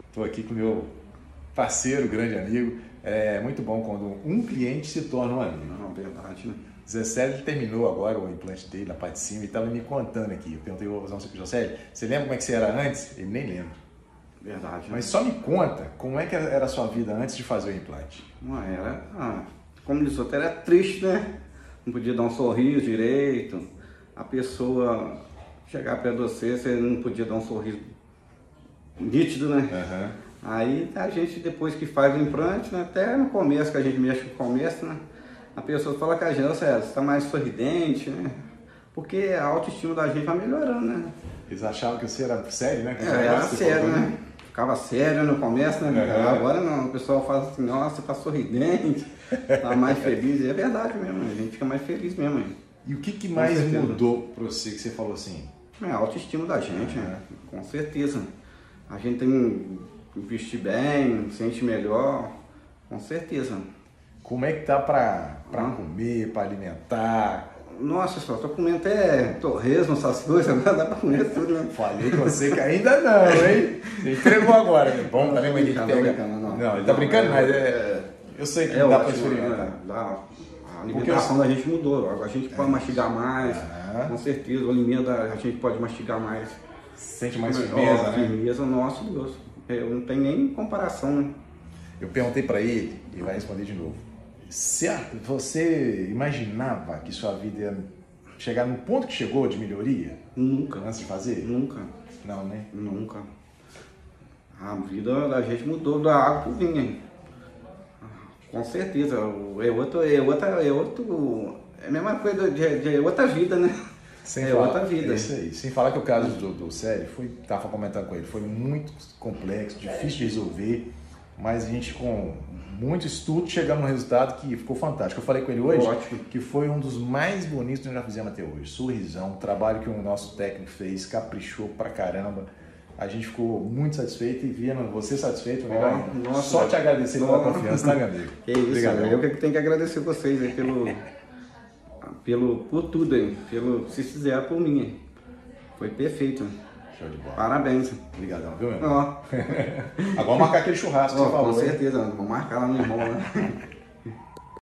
Estou aqui com o meu parceiro, grande amigo. É muito bom quando um cliente se torna um amigo. Não, verdade, né? Zé Célio ele terminou agora o implante dele na parte de cima e estava me contando aqui. Eu perguntei, vou fazer um Zé Célio, você lembra como é que você era antes? Ele nem lembra. Verdade. Mas só me conta como é que era a sua vida antes de fazer o implante. Não era, como disse, até era triste, né? Não podia dar um sorriso direito. A pessoa chegar perto de você, você não podia dar um sorriso nítido, né? Uhum. Aí a gente, depois que faz o implante, né? Até no começo, que a gente mexe com o começo, né? A pessoa fala que a gente, você está mais sorridente, né? Porque a autoestima da gente vai melhorando, né? Eles achavam que você era sério, né? Era sério, né? Ficava sério no começo, né? Uhum. Agora não, o pessoal fala assim, nossa, você tá sorridente, tá mais feliz. E é verdade mesmo, a gente fica mais feliz mesmo. Hein? E o que mais mudou para você que você falou assim? É a autoestima da gente, né? Com certeza. A gente tem que vestir bem, sente melhor, com certeza. Como é que tá para comer, para alimentar? Nossa, só tô comendo até torresmo, essas coisas, agora dá pra comer tudo, né? Falei com você que ainda não, hein? Você entregou agora, né? Bom, tá lembrando que pega. Não, ele tá brincando, mas eu sei que não dá pra experimentar. A alimentação da gente mudou, agora a gente pode mastigar mais, com certeza, o alimento a gente pode mastigar mais. Sente mais firmeza, né? Firmeza, nossa Deus, eu não tenho nem comparação, né? Eu perguntei pra ele, e vai responder de novo. Você imaginava que sua vida ia chegar no ponto que chegou de melhoria? Nunca. Antes de fazer? Nunca. Não, né? Nunca. A vida da gente mudou da água pro vinho. Com certeza. É a mesma coisa de outra vida, né? Outra vida. É isso aí. Sem falar que o caso do Célio, estava comentando com ele, foi muito complexo, difícil de resolver, mas a gente com muito estudo chegamos num resultado que ficou fantástico. Eu falei com ele hoje que foi um dos mais bonitos que nós já fizemos até hoje. Sorrisão, trabalho que o nosso técnico fez, caprichou pra caramba. A gente ficou muito satisfeito e vendo você satisfeito, só te agradecer pela confiança, tá, meu amigo? Que isso, obrigado. Eu que tenho que agradecer vocês aí por tudo aí, pelo que vocês fizeram por mim. Aí. Foi perfeito. Show de bola. Parabéns. Obrigadão, viu, meu amigo? Agora vamos marcar aquele churrasco que você falou. Com certeza, vamos marcar lá no irmão, né?